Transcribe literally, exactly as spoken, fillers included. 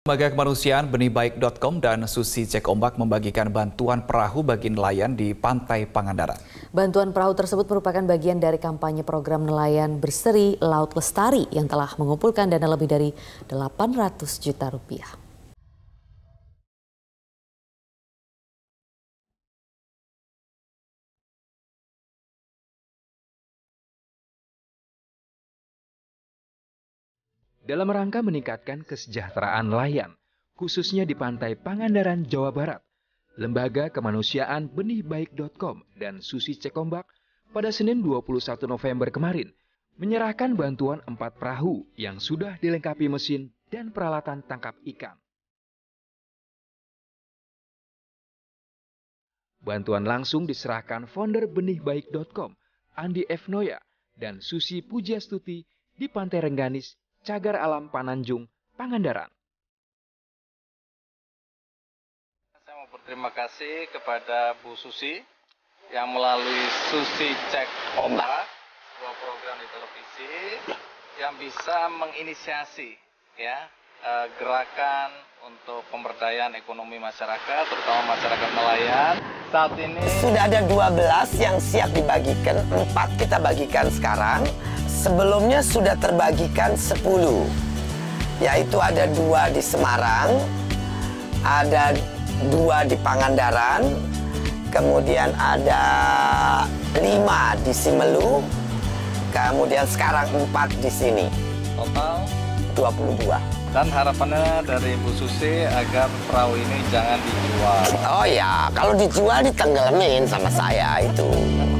Lembaga Kemanusiaan benih baik dot com dan Susi Cek Ombak membagikan bantuan perahu bagi nelayan di Pantai Pangandaran. Bantuan perahu tersebut merupakan bagian dari kampanye program nelayan berseri Laut Lestari yang telah mengumpulkan dana lebih dari delapan ratus juta rupiah. Dalam rangka meningkatkan kesejahteraan nelayan, khususnya di Pantai Pangandaran, Jawa Barat, Lembaga Kemanusiaan benih baik dot com dan Susi Cek Ombak pada Senin dua puluh satu November kemarin menyerahkan bantuan empat perahu yang sudah dilengkapi mesin dan peralatan tangkap ikan. Bantuan langsung diserahkan founder benih baik dot com, Andi F. Noya, dan Susi Pujiastuti di Pantai Rengganis, Cagar Alam Pananjung, Pangandaran. Saya mau berterima kasih kepada Bu Susi yang melalui Susi Cek Ombak, sebuah program di televisi yang bisa menginisiasi ya gerakan untuk pemberdayaan ekonomi masyarakat, terutama masyarakat nelayan. Saat ini sudah ada dua belas yang siap dibagikan, empat kita bagikan sekarang. Sebelumnya sudah terbagikan sepuluh, yaitu ada dua di Semarang, ada dua di Pangandaran, kemudian ada lima di Simelu, kemudian sekarang empat di sini. Total dua puluh dua. Dan harapannya dari Bu Susi agar perahu ini jangan dijual. Oh ya, kalau dijual ditenggelamin sama saya itu.